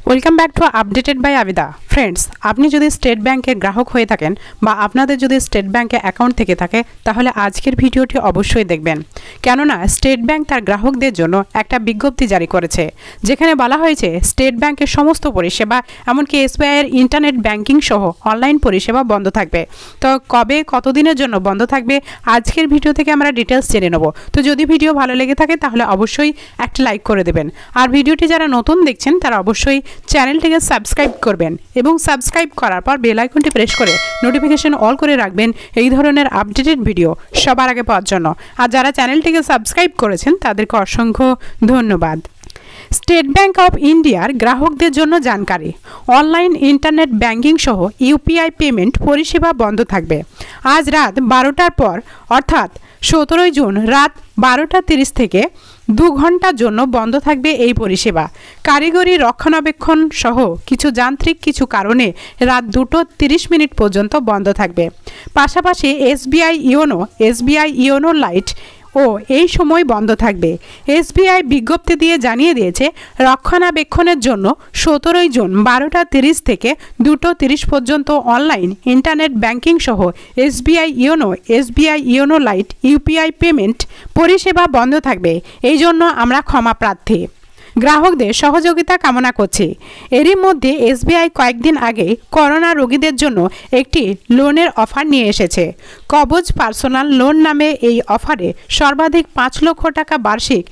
Welcome back to updated by Abida. Friends, আপনি যদি state ব্যাংকের গ্রাহক হয়ে থাকেন বা আপনাদের যদি স্টেট ব্যাংকে অ্যাকাউন্ট থেকে থাকে তাহলে আজকের ভিডিওটি অবশ্যই দেখবেন, কেননা স্টেট ব্যাংক তার গ্রাহকদের জন্য একটা বিজ্ঞপ্তি জারি করেছে, যেখানে বলা হয়েছে স্টেট ব্যাংকের সমস্ত পরিষেবা এমনকি এসবিআইয়ের ইন্টারনেট ব্যাংকিং সহ অনলাইন পরিষেবা বন্ধ থাকবে। তো কবে কতদিনের জন্য বন্ধ থাকবে আজকের ভিডিও থেকে আমরা ডিটেলস জেনে নেব। তো যদি ভিডিও ভালো লেগে থাকে তাহলে অবশ্যই একটা লাইক করে দেবেন, আর ভিডিওটি যারা নতুন দেখছেন তারা অবশ্যই চ্যানেলটিকে সাবস্ক্রাইব করবেন এবং সাবস্ক্রাইব করার পর বেল আইকনটি প্রেস করে নোটিফিকেশন অল করে রাখবেন এই ধরনের আপডেটেড ভিডিও সবার আগে পাওয়ার জন্য। আর যারা চ্যানেলটিকে সাবস্ক্রাইব করেছেন তাদেরকে অসংখ্য ধন্যবাদ। স্টেট ব্যাংক অফ ইন্ডিয়ার গ্রাহকদের জন্য জানকারি, অনলাইন ইন্টারনেট ব্যাংকিং সহ ইউপিআই পেমেন্ট পরিষেবা বন্ধ থাকবে। আজ রাত 12টার পর অর্থাৎ 17 জুন রাত 12:30 থেকে 2 ঘন্টার জন্য বন্ধ থাকবে এই পরিষেবা। কারিগরি রক্ষণাবেক্ষণ সহ কিছু যান্ত্রিক কিছু কারণে রাত 2:30 পর্যন্ত বন্ধ থাকবে। পাশাপাশি এসবিআই ইওনো লাইট ও এই সময় বন্ধ থাকবে। এসবিআই বিজ্ঞপ্তি দিয়ে জানিয়ে দিয়েছে রক্ষণাবেক্ষণের জন্য 17 জুন 12:30 থেকে 2:30 পর্যন্ত অনলাইন ইন্টারনেট ব্যাংকিং সহ SBI YONO lite UPI payment পরিষেবা বন্ধ থাকবে। এই জন্য আমরা ক্ষমা প্রার্থী, গ্রাহকদের সহযোগিতা কামনা করছি। এরই মধ্যে এসবিআই কয়েকদিন আগে করোনা রোগীদের জন্য একটি লোনের অফার নিয়ে এসেছে। কবচ পার্সোনাল লোন নামে এই অফারে সর্বাধিক 5 লক্ষ টাকা বার্ষিক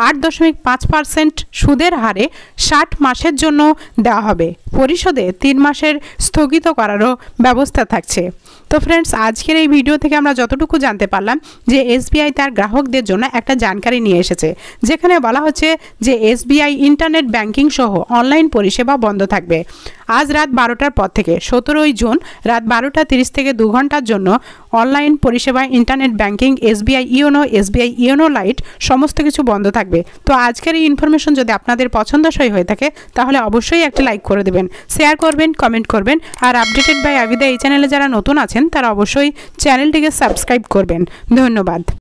8.5% সুদের হারে 60 মাসের জন্য দেওয়া হবে। পরিশোধে 3 মাসের স্থগিত করারও ব্যবস্থা থাকছে। তো ফ্রেন্ডস, আজকের এই ভিডিও থেকে আমরা যতটুকু জানতে পারলাম যে এসবিআই তার গ্রাহকদের জন্য একটা জানকারি নিয়ে এসেছে, যেখানে বলা হচ্ছে যে এসবিআই ইন্টারনেট ব্যাংকিং সহ অনলাইন পরিষেবা বন্ধ থাকবে। আজ রাত 12টার পর থেকে 17 জুন রাত 12:30 থেকে 2 ঘন্টার জন্য অনলাইন পরিষেবা internet banking SBI YONO lite সমস্ত কিছু বন্ধ থাকবে। তো আজকের এই ইনফরমেশন যদি আপনাদের পছন্দসই হয়ে থাকে তাহলে অবশ্যই একটা লাইক করে দেবেন, শেয়ার করবেন, কমেন্ট করবেন। আর আপডেটেড বাই আবিদা এই চ্যানেলে যারা নতুন আছেন তারা অবশ্যই চ্যানেলটিকে সাবস্ক্রাইব করবেন। ধন্যবাদ।